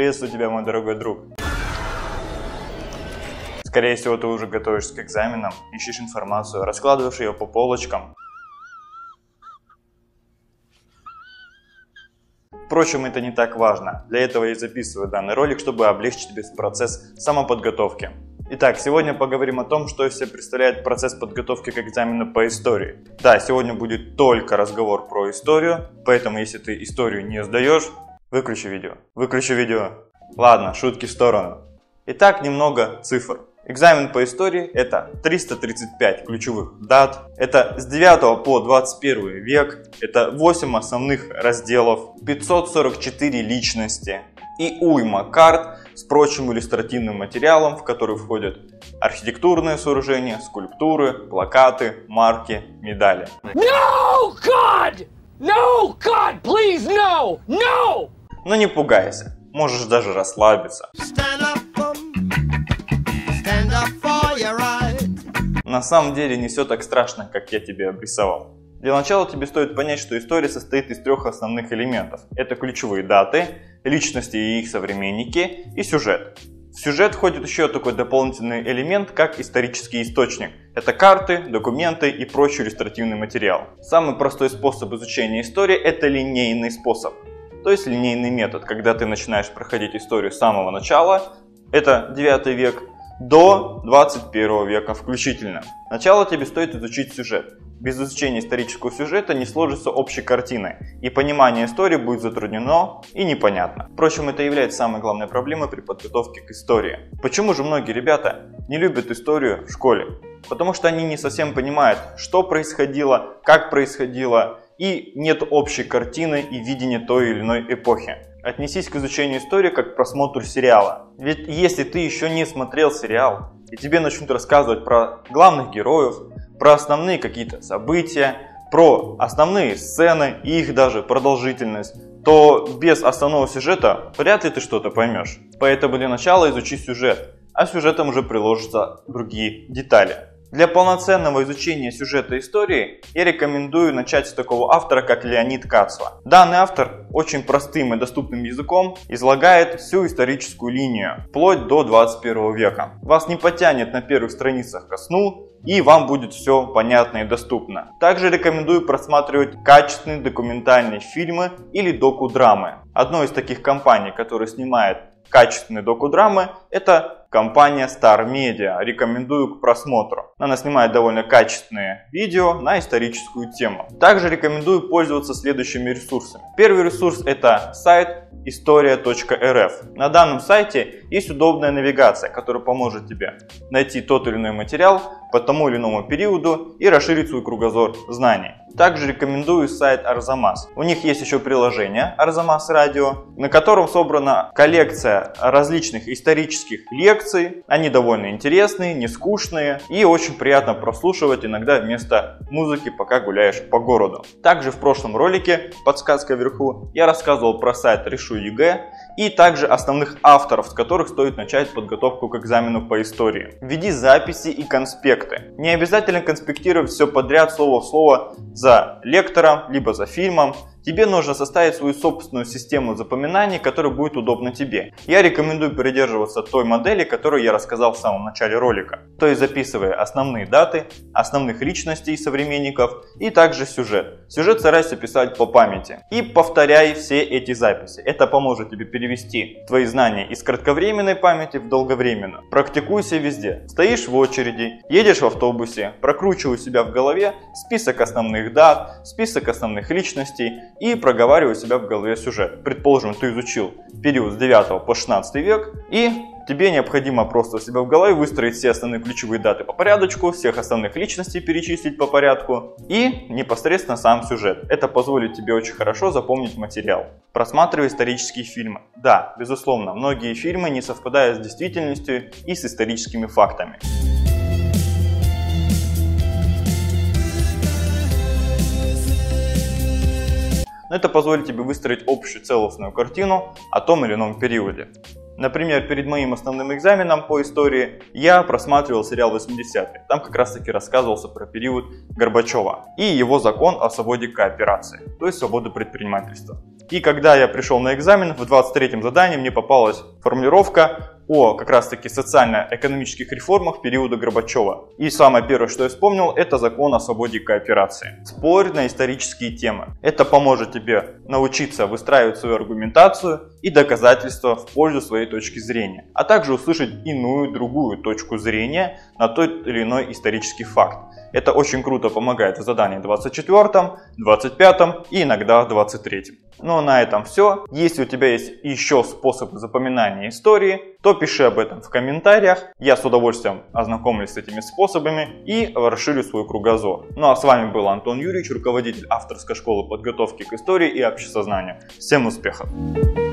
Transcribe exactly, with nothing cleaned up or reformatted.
Приветствую тебя, мой дорогой друг. Скорее всего, ты уже готовишься к экзаменам, ищешь информацию, раскладываешь ее по полочкам. Впрочем, это не так важно. Для этого я и записываю данный ролик, чтобы облегчить тебе процесс самоподготовки. Итак, сегодня поговорим о том, что из себя представляет процесс подготовки к экзамену по истории. Да, сегодня будет только разговор про историю, поэтому если ты историю не сдаешь, выключи видео. Выключи видео. Ладно, шутки в сторону. Итак, немного цифр. Экзамен по истории – это триста тридцать пять ключевых дат, это с девятого по двадцать первый век, это восемь основных разделов, пятьсот сорок четыре личности и уйма карт с прочим иллюстративным материалом, в который входят архитектурные сооружения, скульптуры, плакаты, марки, медали. No, God! No, God, please, no! No! Но не пугайся, можешь даже расслабиться. На самом деле не все так страшно, как я тебе обрисовал. Для начала тебе стоит понять, что история состоит из трех основных элементов. Это ключевые даты, личности и их современники и сюжет. В сюжет входит еще такой дополнительный элемент, как исторический источник. Это карты, документы и прочий иллюстративный материал. Самый простой способ изучения истории – это линейный способ. То есть линейный метод, когда ты начинаешь проходить историю с самого начала, это девятый век, до двадцать первого века включительно. Сначала тебе стоит изучить сюжет. Без изучения исторического сюжета не сложится общей картины, и понимание истории будет затруднено и непонятно. Впрочем, это является самой главной проблемой при подготовке к истории. Почему же многие ребята не любят историю в школе? Потому что они не совсем понимают, что происходило, как происходило, и нет общей картины и видения той или иной эпохи. Отнесись к изучению истории как к просмотру сериала. Ведь если ты еще не смотрел сериал, и тебе начнут рассказывать про главных героев, про основные какие-то события, про основные сцены и их даже продолжительность, то без основного сюжета вряд ли ты что-то поймешь. Поэтому для начала изучи сюжет, а сюжетом уже приложатся другие детали. Для полноценного изучения сюжета истории я рекомендую начать с такого автора, как Леонид Кацва. Данный автор очень простым и доступным языком излагает всю историческую линию, вплоть до двадцать первого века. Вас не потянет на первых страницах ко сну, и вам будет все понятно и доступно. Также рекомендую просматривать качественные документальные фильмы или докудрамы. Одной из таких компаний, которая снимает качественные докудрамы, это компания Star Media. Рекомендую к просмотру. Она снимает довольно качественные видео на историческую тему. Также рекомендую пользоваться следующими ресурсами. Первый ресурс — это сайт история точка эр эф. На данном сайте есть удобная навигация, которая поможет тебе найти тот или иной материал по тому или иному периоду и расширить свой кругозор знаний. Также рекомендую сайт Арзамас. У них есть еще приложение Арзамас Радио, на котором собрана коллекция различных исторических лекций. Они довольно интересные, не скучные и очень приятно прослушивать иногда вместо музыки, пока гуляешь по городу. Также в прошлом ролике, подсказка вверху, я рассказывал про сайт Решу ЕГЭ и также основных авторов, с которых стоит начать подготовку к экзамену по истории. Введи записи и конспекты. Не обязательно конспектировать все подряд слово в слово за лектором, либо за фильмом. Тебе нужно составить свою собственную систему запоминаний, которая будет удобна тебе. Я рекомендую придерживаться той модели, которую я рассказал в самом начале ролика. То есть записывая основные даты, основных личностей современников и также сюжет. Сюжет старайся писать по памяти. И повторяй все эти записи. Это поможет тебе перевести твои знания из кратковременной памяти в долговременную. Практикуйся везде. Стоишь в очереди, едешь в автобусе, прокручивай у себя в голове список основных дат, список основных личностей и проговаривай у себя в голове сюжет. Предположим, ты изучил период с девятого по шестнадцатый век, и тебе необходимо просто у себя в голове выстроить все основные ключевые даты по порядочку, всех основных личностей перечислить по порядку и непосредственно сам сюжет. Это позволит тебе очень хорошо запомнить материал. Просматривай исторические фильмы. Да, безусловно, многие фильмы не совпадают с действительностью и с историческими фактами. Но это позволит тебе выстроить общую целостную картину о том или ином периоде. Например, перед моим основным экзаменом по истории я просматривал сериал восьмидесятые. Там как раз таки рассказывался про период Горбачева и его закон о свободе кооперации, то есть свободу предпринимательства. И когда я пришел на экзамен, в двадцать третьем задании мне попалась формулировка о как раз таки социально-экономических реформах периода Горбачева. И самое первое, что я вспомнил, это закон о свободе и кооперации. Спорь на исторические темы. Это поможет тебе научиться выстраивать свою аргументацию и доказательства в пользу своей точки зрения, а также услышать иную, другую точку зрения на тот или иной исторический факт. Это очень круто помогает в задании двадцать четвёртом, двадцать пятом и иногда двадцать третьем. Ну а на этом все. Если у тебя есть еще способы запоминания истории, то пиши об этом в комментариях. Я с удовольствием ознакомлюсь с этими способами и расширю свой кругозор. Ну а с вами был Антон Юрьевич, руководитель авторской школы подготовки к истории и общесознанию. Всем успехов!